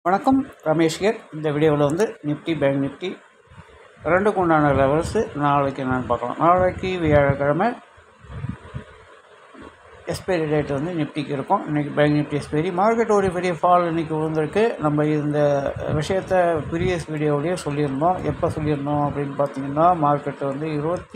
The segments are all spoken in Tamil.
வணக்கம், ரமேஷ் ஹியர். இந்த வீடியோவில் வந்து நிஃப்டி பேங்க் நிஃப்டி ரெண்டுக்கு உண்டான லெவல்ஸு நாளைக்கு என்னென்னு பார்க்கலாம். நாளைக்கு வியாழக்கிழமை எக்ஸ்பைரி டேட் வந்து நிஃப்டிக்கு இருக்கும். இன்றைக்கி பேங்க் நிஃப்டி எக்ஸ்பைரி. மார்க்கெட் ஒரு பெரிய ஃபால் இன்றைக்கி விழுந்திருக்கு. நம்ம இந்த விஷயத்தை ப்ரீவியஸ் வீடியோவிலேயே சொல்லியிருந்தோம். எப்போ சொல்லியிருந்தோம் அப்படின்னு பார்த்தீங்கன்னா, மார்க்கெட்டு வந்து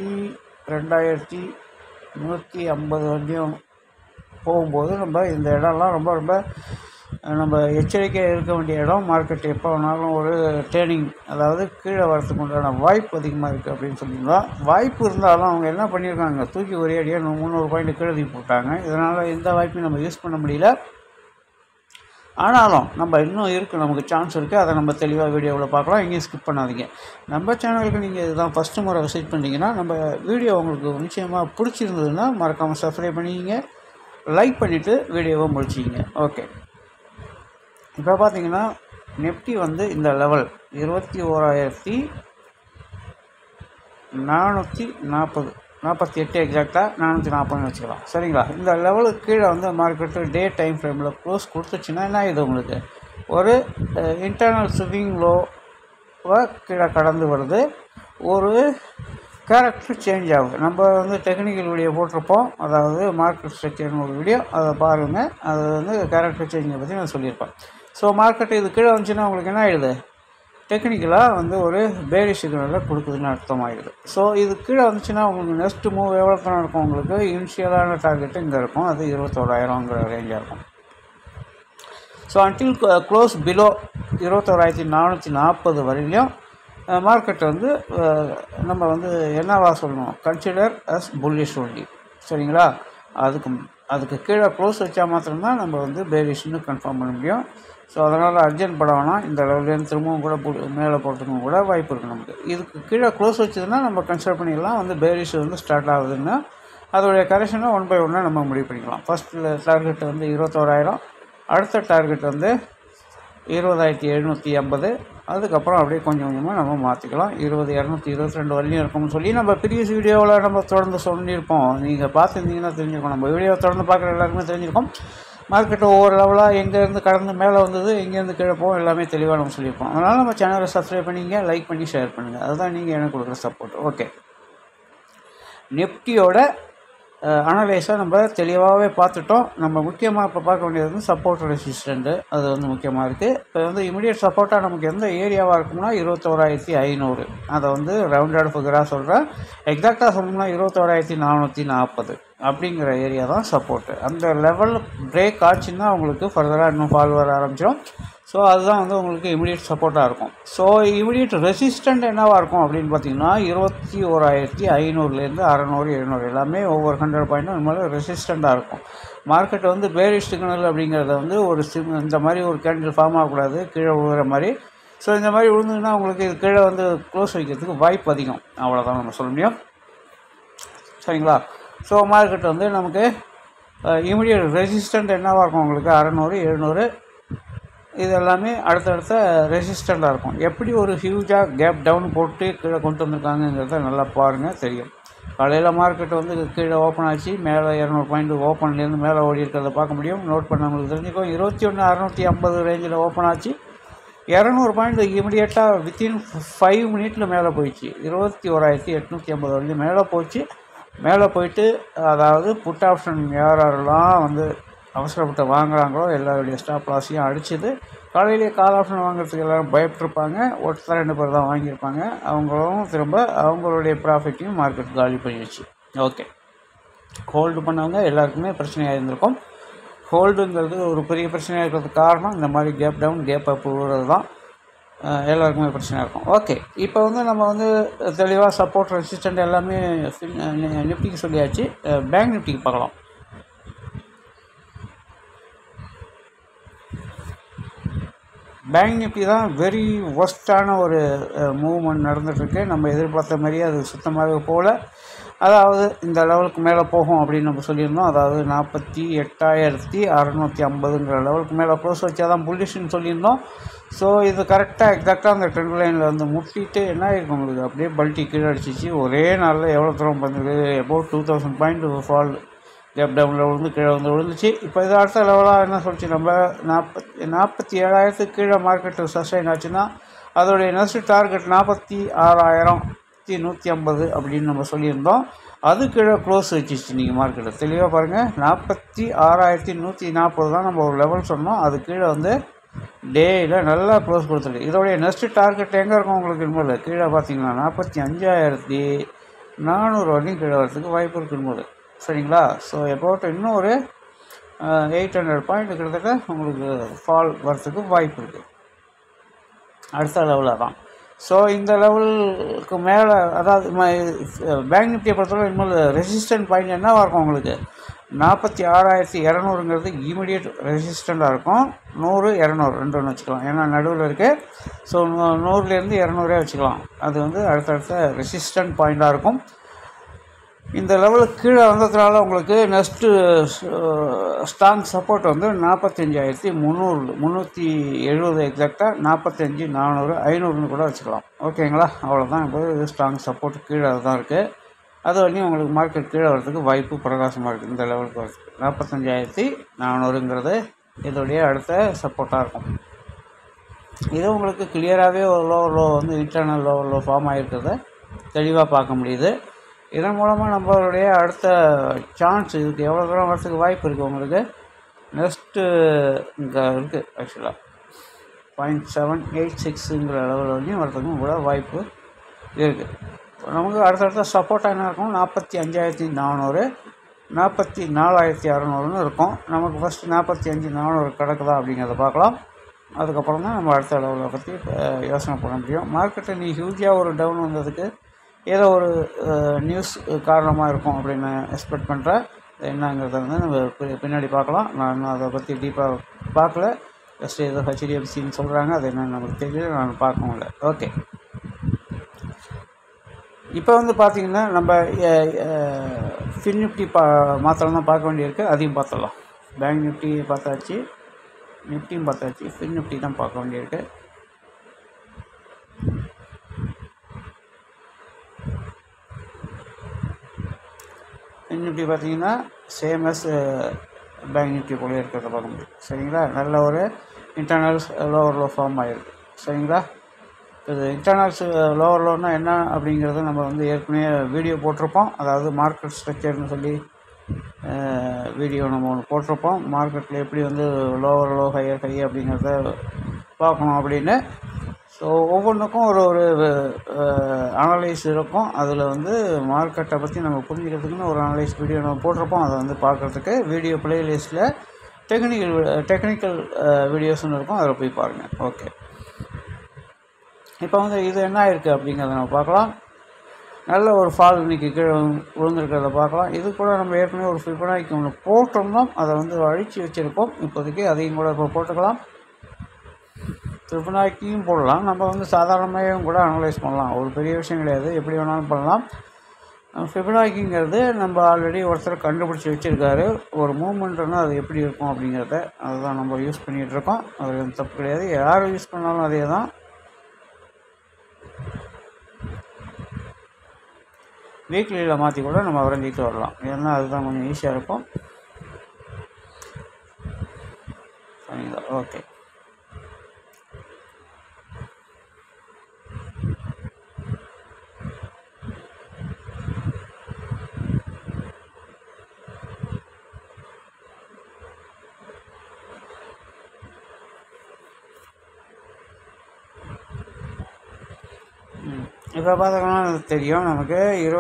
22,150 வரையும் போகும்போது நம்ம இந்த இடம்லாம் ரொம்ப நம்ம எச்சரிக்கையாக இருக்க வேண்டிய இடம். மார்க்கெட் எப்போ வேணாலும் ஒரு ட்ரேடிங், அதாவது கீழே வரத்துக்கு உண்டான வாய்ப்பு அதிகமாக இருக்குது அப்படின்னு சொல்லியிருந்தோம். வாய்ப்பு இருந்தாலும் அவங்க என்ன பண்ணியிருக்காங்க, தூக்கி ஒரே அடியாக 300 பாயிண்ட் கீழே தூக்கி போட்டாங்க. இதனால் எந்த வாய்ப்பையும் நம்ம யூஸ் பண்ண முடியல. ஆனாலும் நம்ம இன்னும் இருக்குது, நமக்கு சான்ஸ் இருக்குது. அதை நம்ம தெளிவாக வீடியோவில் பார்க்கலாம். எங்கேயும் ஸ்கிப் பண்ணாதீங்க. நம்ம சேனலுக்கு நீங்கள் இதுதான் ஃபஸ்ட்டு முறை விசிட் பண்ணிங்கன்னா, நம்ம வீடியோ உங்களுக்கு நிச்சயமாக பிடிச்சிருந்ததுன்னா மறக்காமல் சப்ஸ்கிரைப் பண்ணிக்கிங்க, லைக் பண்ணிவிட்டு வீடியோவை முடிச்சிக்கிங்க. ஓகே, இப்போ பார்த்தீங்கன்னா நிஃப்டி வந்து இந்த லெவல் 21,448 எக்ஸாக்டாக 440 வச்சுக்கலாம். சரிங்களா? இந்த லெவலுக்கு கீழே வந்து மார்க்கெட்டு டே டைம் ஃப்ரேமில் க்ளோஸ் கொடுத்துச்சுன்னா என்ன ஆகிடுது, உங்களுக்கு ஒரு இன்டர்னல் ஸ்விங் லோவை கீழே கடந்து வருது. ஒரு கேரக்டர் சேஞ்ச் ஆகுது. நம்ம வந்து டெக்னிக்கல் வீடியோ போட்டிருப்போம், அதாவது மார்க்கெட் ஸ்ட்ரக்சர்னு ஒரு வீடியோ, அதை பாருங்கள். அது வந்து கேரக்டர் சேஞ்சை பற்றி நான் சொல்லியிருப்பேன். ஸோ மார்க்கெட் இது கீழே வந்துச்சுன்னா உங்களுக்கு என்ன ஆகிடுது, டெக்னிக்கலாக வந்து ஒரு பேரிஷ் சிக்னலில் கொடுக்குதுன்னு அர்த்தம் ஆகிடுது. ஸோ இது கீழே வந்துச்சுன்னா உங்களுக்கு நெக்ஸ்ட் மூவ் எவ்வளோ தான் இருக்கும், உங்களுக்கு இனிஷியலான டார்கெட்டு இங்கே இருக்கும், அது 21,000ங்கிற ரேஞ்சாக இருக்கும். ஸோ அன்டில் க்ளோஸ் பிலோ 21,440 வரையிலையும் மார்க்கெட் வந்து நம்ம வந்து என்னவா சொல்லணும், கன்சிடர் அஸ் புல்லிஷ் ஒன்லி. சரிங்களா? அதுக்கு கீழே க்ளோஸ் வச்சா மாத்திரம்தான் நம்ம வந்து பேரிஷ்னு கன்ஃபார்ம் பண்ண முடியும். ஸோ அதனால் அர்ஜென்ட் பட வேணாம். இந்த லெவல்லேருந்து திரும்பவும் கூட மேலே போகிறதுக்கும் கூட வாய்ப்பு இருக்குது நமக்கு. இதுக்கு கீழே க்ளோஸ் வச்சதுன்னா நம்ம கன்சிடர் பண்ணிக்கலாம், வந்து பேரிஷ் வந்து ஸ்டார்ட் ஆகுதுன்னா அதோடைய கரெக்ஷனை 1 by 1 நம்ம முடிவு பண்ணிக்கலாம். ஃபஸ்ட்டில் டார்கெட் வந்து 21,000, அடுத்த டார்கெட் வந்து 20,750. அதுக்கப்புறம் அப்படியே கொஞ்சம் கொஞ்சமாக நம்ம மாற்றிக்கலாம். 20,222 வரையும் இருக்கும்னு சொல்லி நம்ம ப்ரீவியஸ் வீடியோவில் நம்ம தொடர்ந்து சொல்லியிருப்போம். நீங்கள் பார்த்துருந்தீங்கன்னா தெரிஞ்சுக்கணும். நம்ம வீடியோ தொடர்ந்து பார்க்குற எல்லாருக்குமே தெரிஞ்சிருக்கும். மார்க்கெட் ஒவ்வொரு லெவலாக எங்கேருந்து கடந்து மேலே வந்தது, எங்கேருந்து கீழே போகும், எல்லாமே தெளிவாக நம்ம சொல்லியிருப்போம். அதனால் நம்ம சேனலை சப்ஸ்கிரைப் பண்ணிங்க, லைக் பண்ணி ஷேர் பண்ணுங்கள். அதுதான் நீங்கள் எனக்கு கொடுக்குற சப்போர்ட். ஓகே, நிஃப்டியோட அனலைஸாக நம்ம தெளிவாகவே பார்த்துட்டோம். நம்ம முக்கியமாக இப்போ பார்க்க வேண்டியது வந்து சப்போர்ட் ரெசிஸ்டண்ட்டு, அது வந்து முக்கியமாக இருக்குது. இப்போ வந்து இமீடியட் சப்போர்ட்டாக நமக்கு எந்த ஏரியாவாக இருக்கும்னா 21,500. அதை வந்து ரவுண்டட் ஃபிகராக சொல்கிறேன். எக்ஸாக்டாக சொல்லணும்னா 21,440 அப்படிங்கிற ஏரியா தான் சப்போர்ட்டு. அந்த லெவல் பிரேக் ஆச்சுன்னா உங்களுக்கு ஃபர்தராக இன்னும் ஃபால் வர ஆரம்பிச்சிடும். ஸோ அதுதான் வந்து உங்களுக்கு இமீடியட் சப்போர்ட்டாக இருக்கும். ஸோ இமீடியட் ரெசிஸ்டண்ட் என்னவாக இருக்கும் அப்படின்னு பார்த்தீங்கன்னா 21,500லேருந்து 600, 700 எல்லாமே ஒவ்வொரு 100 பாயிண்ட்டும் இந்த மாதிரி ரெசிஸ்டண்ட்டாக இருக்கும். மார்க்கெட் வந்து பேரிஷ் சிக்னல் அப்படிங்கிறத வந்து ஒரு இந்த மாதிரி ஒரு கேண்டில் ஃபார்ம் ஆகக்கூடாது, கீழே விழுகிற மாதிரி. ஸோ இந்த மாதிரி விழுந்ததுன்னா உங்களுக்கு இது கீழே வந்து க்ளோஸ் வைக்கிறதுக்கு வாய்ப்பு அதிகம். அவ்வளோதான் நம்ம சொல்ல முடியும். சரிங்களா? ஸோ மார்க்கெட் வந்து நமக்கு இமீடியட் ரெசிஸ்டண்ட் என்னவாக இருக்கும், உங்களுக்கு 600, 700 இது எல்லாமே அடுத்தடுத்த ரெசிஸ்டண்ட்டாக இருக்கும். எப்படி ஒரு ஹியூஜாக கேப் டவுன் போட்டு கீழே கொண்டு வந்திருக்காங்கங்கிறத நல்லா பாருங்கள், தெரியும். காலையில் மார்க்கெட் வந்து கீழே ஓப்பன் ஆச்சு, மேலே 200 பாயிண்ட் ஓப்பன்லேருந்து மேலே ஓடி இருக்கிறத பார்க்க முடியும். நோட் பண்ணவங்களுக்கு தெரிஞ்சுக்கும். 21,650 ரேஞ்சில் ஓப்பன் ஆச்சு, 200 பாயிண்ட் இமீடியட்டாக வித்தின் 5 மினிட்டில் மேலே போயிடுச்சு. 21,850 வரைக்கும் மேலே போச்சு. மேலே போயிட்டு அதாவது புட் ஆப்ஷன் யாரெல்லாம் வந்து அவசரப்பட்டு வாங்குறாங்களோ எல்லாருடைய ஸ்டாப் லாஸையும் அடிச்சுது. காலையிலேயே கால் ஆப்ஷன் வாங்குறதுக்கு எல்லோரும் பயப்பட்டிருப்பாங்க. ஒருத்தர் 2 பேர் தான் வாங்கியிருப்பாங்க. அவங்களும் திரும்ப அவங்களுடைய ப்ராஃபிட்டையும் மார்க்கெட் காலி பண்ணிடுச்சு. ஓகே, ஹோல்டு பண்ணவங்க எல்லாருக்குமே பிரச்சனையாக இருந்திருக்கும். ஹோல்டுங்கிறது ஒரு பெரிய பிரச்சனையாக இருக்கிறதுக்கு காரணம் இந்த மாதிரி கேப் டவுன் கேப் அப் விடுறது தான் எல்லாருக்குமே பிரச்சனையாக இருக்கும். ஓகே, இப்போ வந்து நம்ம வந்து தெளிவாக சப்போர்ட் ரெசிஸ்டண்ட் எல்லாமே நிஃப்டிக்கு சொல்லியாச்சு. பேங்க் நிஃப்டிக்கு பார்க்கலாம். பேங்க் நிஃப்டி தான் வெரி ஒஸ்ட்டான ஒரு மூவ்மெண்ட் நடந்துகிட்ருக்கு. நம்ம எதிர்பார்த்த மாதிரியே அது சுத்தமாகவே போகல. அதாவது இந்த லெவலுக்கு மேலே போகும் அப்படின்னு நம்ம சொல்லியிருந்தோம். அதாவது 48,650ங்கிற லெவலுக்கு மேலே க்ளோஸ் வச்சா தான் புல்லிஷ்னு சொல்லியிருந்தோம். ஸோ இது கரெக்டாக எக்ஸாக்டாக அந்த ட்ரெண்ட் லைனில் வந்து முட்டிட்டு என்ன ஆகிருக்கும், உங்களுக்கு அப்படியே பல்ட்டி கீழே அடிச்சிச்சு. ஒரே நாளில் எவ்வளோ தூரம் வந்துருக்கு, அபவுட் 2,000 பாயிண்ட் ஃபால் கேப் டவுனில் விழுந்து கீழே வந்து விழுந்துச்சு. இப்போ இது அடுத்த லெவலாக என்ன சொல்லிச்சு, நம்ம 47,000 கீழே மார்க்கெட்டு சஸ்டைன் ஆச்சுன்னா அதோடைய நெக்ஸ்ட் டார்கெட் 46,150 அப்படின்னு நம்ம சொல்லியிருந்தோம். அது கீழே க்ளோஸ் வச்சிச்சு நீங்கள் மார்க்கெட்டு. தெளிவாக பாருங்கள், 46,140 தான் நம்ம ஒரு லெவல் சொன்னோம். அது கீழே வந்து டேயில் நல்லா க்ளோஸ் கொடுத்துருக்கு. இதோடைய நெக்ஸ்ட் டார்கெட் எங்கே இருக்கும் உங்களுக்கு என்பது கீழே பார்த்தீங்கன்னா 45,400 வரைக்கும் கீழே வரதுக்கு வாய்ப்பு இருக்கும்போது, சரிங்களா? ஸோ எப்போட்டு இன்னும் ஒரு 800 பாயிண்ட் கிட்டத்தட்ட உங்களுக்கு ஃபால் வரத்துக்கு வாய்ப்பு இருக்குது அடுத்த லெவலில் தான். ஸோ இந்த லெவலுக்கு மேலே, அதாவது பேங்க் நிஃப்டியை பொறுத்தவரை இன்னும் ரெசிஸ்டன்ட் பாயிண்ட் என்னவாக இருக்கும் உங்களுக்கு, 46,200ங்கிறது இமீடியட் ரெசிஸ்டண்ட்டாக இருக்கும். 100, 200 ரெண்டு ஒன்று வச்சுக்கலாம், ஏன்னா நடுவில் இருக்குது. ஸோ 100லேருந்து 200 வச்சுக்கலாம். அது வந்து அடுத்தடுத்த ரெசிஸ்டன்ட் பாயிண்ட்டாக இருக்கும். இந்த லெவலுக்கு கீழே வந்ததுனால உங்களுக்கு நெக்ஸ்ட்டு ஸ்ட்ராங் சப்போர்ட் வந்து 45,370 எக்ஸாக்டாக 45,400, 500ன்னு கூட வச்சுக்கலாம். ஓகேங்களா? அவ்வளோதான். இப்போ ஸ்ட்ராங் சப்போர்ட் கீழே தான் இருக்குது. அது வரையும் உங்களுக்கு மார்க்கெட் கீழே வரதுக்கு வாய்ப்பு பிரகாசமாக இருக்குது. இந்த லெவலுக்கு வரதுக்கு 45,400ங்கிறது இதோடைய அடுத்த சப்போர்ட்டாக இருக்கும். இது உங்களுக்கு கிளியராகவே ஒரு லோ வந்து இன்டர்னல் லோ ஃபார்ம் ஆகிருக்கிறத தெளிவாக பார்க்க முடியுது. இதன் மூலமாக நம்மளுடைய அடுத்த சான்ஸ் இதுக்கு எவ்வளோ தூரம் வரதுக்கு வாய்ப்பு இருக்குது உங்களுக்கு, நெக்ஸ்ட்டு இங்கே இருக்குது ஆக்சுவலாக 0.786ங்கிற லெவல் வரையும் வரதுக்கும் கூட வாய்ப்பு இருக்குது. நமக்கு அடுத்தடுத்த சப்போர்ட்டாக என்ன இருக்கும், 45,400, 44,600ன்னு இருக்கும். நமக்கு ஃபஸ்ட்டு 45,400 கிடக்குதா அப்படிங்கிறத பார்க்கலாம். அதுக்கப்புறம் தான் நம்ம அடுத்த லெவலை பற்றி யோசனை பண்ண முடியும். மார்க்கெட்டை நீ ஹியூஜாக ஒரு டவுன் வந்ததுக்கு ஏதோ ஒரு நியூஸ் காரணமாக இருக்கும் அப்படின்னு எக்ஸ்பெக்ட் பண்ணுறேன். என்னங்கிறத வந்து நம்ம பின்னாடி பார்க்கலாம். நான் இன்னும் அதை பற்றி டீப்பாக பார்க்கல. ஜஸ்ட் ஏதோ HDFCன்னு சொல்கிறாங்க, அது என்னென்னு நமக்கு தெரியல, நான் பார்க்கவும் இல்லை. ஓகே, இப்போ வந்து பார்த்திங்கன்னா நம்ம ஃபின்னிஃப்டி மாத்திரம் தான் பார்க்க வேண்டியிருக்கு. அதையும் பார்த்துடலாம். பேங்க் நிஃப்டி பார்த்தாச்சு, நிஃப்டியும் பார்த்தாச்சு, ஃபின்னிஃப்டி தான் பார்க்க வேண்டியிருக்கு. ஃபின்னிஃப்டி பார்த்தீங்கன்னா சேம் எஸ் பேங்க் நிஃப்டி போல இருக்கிறத பார்க்க முடியும். சரிங்களா? நல்ல ஒரு இன்டர்னல்ஸ் லோ ஃபார்ம் ஆகிருக்கு. சரிங்களா? இது இன்டர்னல்ஸ் லோன்னா என்ன அப்படிங்கிறத நம்ம வந்து ஏற்கனவே வீடியோ போட்டிருப்போம். அதாவது மார்க்கெட் ஸ்ட்ரக்சர்னு சொல்லி வீடியோ நம்ம ஒன்று போட்டிருப்போம். மார்க்கெட்டில் எப்படி வந்து லோ ஹையர் அப்படிங்கிறத பார்க்கணும் அப்படின்னு. ஸோ ஒவ்வொன்றுக்கும் ஒரு அனலைஸ் இருக்கும். அதில் வந்து மார்க்கெட்டை பற்றி நம்ம புரிஞ்சுக்கிறதுக்குன்னு ஒரு அனலைஸ் வீடியோ நம்ம போட்டிருப்போம். அதை வந்து பார்க்குறதுக்கு வீடியோ ப்ளேலிஸ்ட்டில் டெக்னிக்கல் வீடியோஸ்ன்னு இருக்கும், அதில் போய் பாருங்கள். ஓகே, இப்போ வந்து இது என்ன ஆயிருக்கு அப்படிங்கிறத நம்ம பார்க்கலாம். நல்ல ஒரு ஃபால் இன்றைக்கி கீழே விழுந்திருக்கிறத பார்க்கலாம். இது கூட நம்ம ஏற்கனவே ஒரு ஃபிபனாக்கி ஒன்று போட்டிருந்தோம், அதை வந்து அழித்து வச்சுருக்கோம். இப்போதைக்கு அதையும் கூட இப்போ போட்டுக்கலாம். ஃபிபனாக்கியும் போடலாம், நம்ம வந்து சாதாரணமாகவும் கூட அனலைஸ் பண்ணலாம். ஒரு பெரிய விஷயம் கிடையாது, எப்படி வேணாலும் பண்ணலாம். ஃபிபனாக்கிங்கிறது நம்ம ஆல்ரெடி ஒருத்தர் கண்டுபிடிச்சி வச்சுருக்காரு. ஒரு மூமெண்ட்னா அது எப்படி இருக்கும் அப்படிங்கிறத அதுதான் நம்ம யூஸ் பண்ணிகிட்ருக்கோம். அது தப்பு கிடையாது, யார் யூஸ் பண்ணாலும் அதே தான். வீக்லியில் மாற்றி கூட நம்ம வரைஞ்சிட்டு வரலாம், ஏன்னா அதுதான் கொஞ்சம் ஈஸியாக இருக்கும். சரிங்களா? ஓகே, இப்போ பார்த்தோம்னா தெரியும் நமக்கு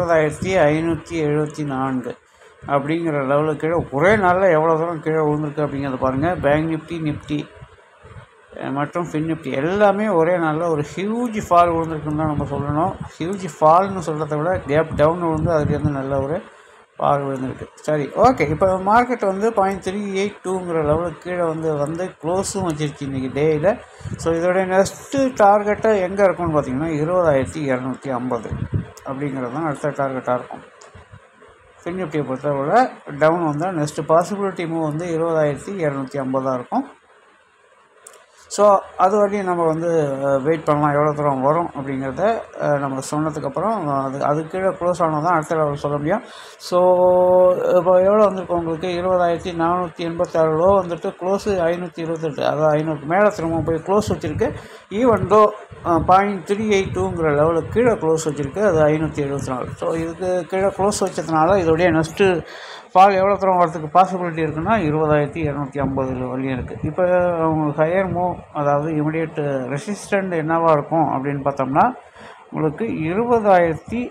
20,574 அப்படிங்கிற லெவலுக்கு கீழே ஒரே நாளில் எவ்வளோ தூரம் கீழே விழுந்திருக்கு அப்படிங்கிறத பாருங்கள். பேங்க் நிஃப்டி மற்றும் ஃபின்னிஃப்டி எல்லாமே ஒரே நாளில் ஒரு ஹியூஜ் ஃபால் விழுந்திருக்குன்னு தான் நம்ம சொல்லணும். ஹியூஜ் ஃபால்னு சொல்கிறத விட கேப் டவுன் விழுந்து அதுலேருந்து நல்ல ஒரு ஃபால் விழுந்திருக்கு. சரி, ஓகே, இப்போ மார்க்கெட் வந்து 0.382ங்கிற லெவலுக்கு கீழே வந்து க்ளோஸும் வச்சிருச்சு இன்றைக்கி டேயில். ஸோ இதோடைய நெக்ஸ்ட்டு டார்கெட்டை எங்கே இருக்கும்னு பார்த்தீங்கன்னா 20,250 அப்படிங்கிறது தான் அடுத்த டார்கெட்டாக இருக்கும். ஃபின்னிஃப்டியை பொறுத்தவரை டவுன் வந்தால் நெக்ஸ்ட்டு பாசிபிலிட்டி மூவ் வந்து 20,250 இருக்கும். ஸோ அது வரையும் நம்ம வந்து வெயிட் பண்ணலாம், எவ்வளோ தூரம் வரும் அப்படிங்கிறத நம்ம சொன்னதுக்கப்புறம் அது கீழே க்ளோஸ் ஆனால் தான் அடுத்த லெவல் சொல்ல முடியும். ஸோ இப்போ எவ்வளோ வந்திருக்கு உங்களுக்கு 20,486 லோ வந்துட்டு க்ளோஸு 528, அதாவது 500 மேலே திரும்ப போய் க்ளோஸ் வச்சுருக்கு. ஈவன் தோ 0.382ங்கிற லெவலுக்கு கீழே க்ளோஸ் வச்சுருக்கு, அது 574. ஸோ இதுக்கு கீழே க்ளோஸ் வச்சதுனால இதோடைய நெக்ஸ்ட்டு ஃபால் எவ்வளோ தூரம் வரதுக்கு பாசிபிலிட்டி இருக்குன்னா 20,250 வரையும் இருக்குது. இப்போ உங்களுக்கு ஹையர் மூவ், அதாவது இமிடியேட் ரெசிஸ்டண்ட் என்னவாக இருக்கும் அப்படின்னு பார்த்தோம்னா உங்களுக்கு 20,500,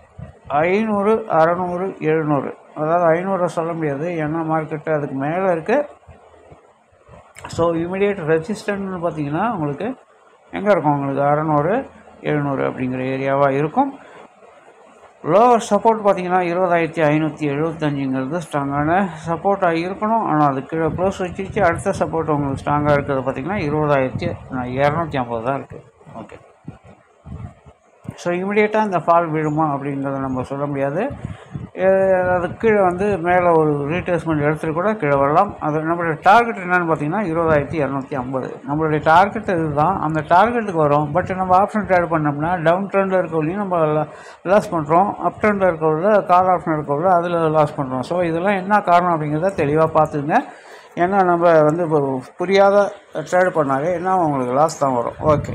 600, 700, அதாவது 500 சொல்ல முடியாது, ஏன்னா மார்க்கெட்டு அதுக்கு மேலே இருக்குது. ஸோ இமிடியேட் ரெசிஸ்டன்ட்னு பார்த்தீங்கன்னா உங்களுக்கு எங்கே இருக்கும், உங்களுக்கு 600, 700 அப்படிங்கிற ஏரியாவாக இருக்கும். லோவர் சப்போர்ட் பார்த்தீங்கன்னா 20,575ங்கிறது ஸ்ட்ராங்கான சப்போர்ட்டாக இருக்கணும். ஆனால் அது கீழே க்ளோஸ் வச்சிருச்சு. அடுத்த சப்போர்ட் உங்களுக்கு ஸ்ட்ராங்காக இருக்கிறது பார்த்தீங்கன்னா 20,250 தான் இருக்குது. ஓகே, ஸோ இமிடியேட்டாக இந்த ஃபால் விழுமா அப்படிங்கிறத நம்ம சொல்ல முடியாது. அது கீழே வந்து மேலே ஒரு ரீட்ரேஸ்மெண்ட் எடுத்துகிட்டு கூட கீழே வரலாம். அது நம்மளுடைய டார்கெட் என்னென்னு பார்த்தீங்கன்னா 20,250. நம்மளுடைய டார்கெட் இதுதான், அந்த டார்கெட்டுக்கு வரும். பட் நம்ம ஆப்ஷன் ட்ரேட் பண்ணோம்னா டவுன் ட்ரெண்டில் இருக்கவங்களையும் நம்ம லாஸ் பண்ணுறோம், அப் ட்ரெண்டில் இருக்கவங்கள கால் ஆப்ஷன் இருக்கவங்கள அதில் லாஸ் பண்ணுறோம். ஸோ இதெல்லாம் என்ன காரணம் அப்படிங்கிறத தெளிவாக பார்த்துங்க. ஏன்னா நம்ம வந்து இப்போ புரியாத ட்ரேட் பண்ணாலே என்ன உங்களுக்கு லாஸ் தான் வரும். ஓகே,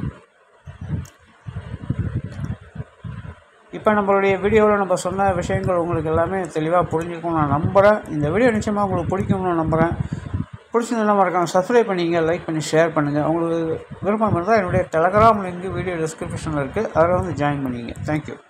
இப்போ நம்மளுடைய வீடியோவில் நம்ம சொன்ன விஷயங்கள் உங்களுக்கு எல்லாமே தெளிவாக புரிஞ்சுக்கணும்னு நான் நம்புகிறேன். இந்த வீடியோ நிச்சயமாக உங்களுக்கு பிடிக்கும்னு நம்புகிறேன். பிடிச்சிருந்தா மறக்காம சப்ஸ்கிரைப் பண்ணிங்க, லைக் பண்ணி ஷேர் பண்ணுங்கள். உங்களுக்கு விருப்பம் இருந்தால் என்னுடைய டெலகிராம் லிங்க் வீடியோ டிஸ்கிரிப்ஷனில் இருக்குது, அதில் வந்து ஜாயின் பண்ணிங்க. தேங்க்யூ.